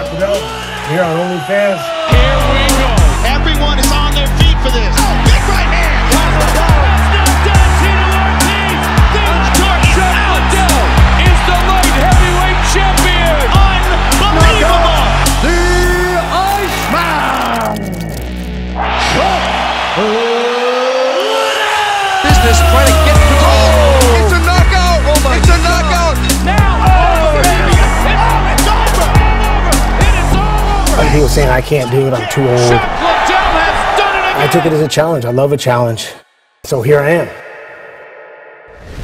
Dr. Bell, here on OnlyFans. Here we go. Everyone is on their feet for this. Big right hand. That's knocked down Tito Ortiz. Aldo is the light heavyweight champion. Unbelievable. The Iceman! Business trying to get to goal. It's a knockout. It's a knockout. Now, baby. It's over. It is all over. He was saying, I can't do it, I'm too old. Chuck Liddell has done it again. I took it as a challenge. I love a challenge. So here I am.